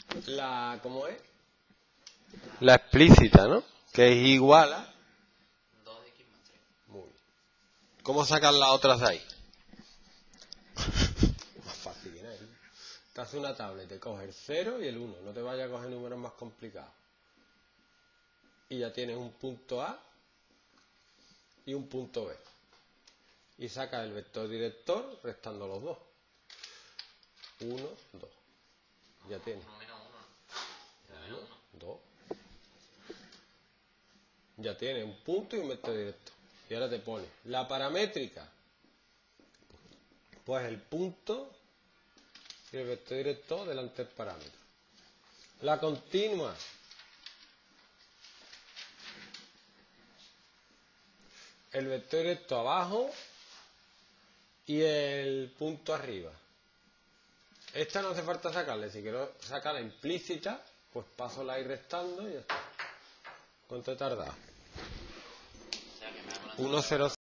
¿Cómo es? La explícita, ¿no? Que es igual a 2x más 3. Muy bien. ¿Cómo sacar las otras de ahí? Más fácil que nada. Te hace una tabla y te coge el 0 y el 1. No te vayas a coger números más complicados. Y ya tienes un punto A y un punto B. Y sacas el vector director restando los dos. 1, 2. Ya tienes. 1, 2. Ya tienes un punto y un vector directo. Y ahora te pones la paramétrica. Pues el punto y el vector directo delante del parámetro. La continua. El vector directo abajo y el punto arriba. Esta no hace falta sacarle. Si quiero sacarla implícita, pues paso la y restando y ya está. ¿Cuánto he tardado? 1, 0.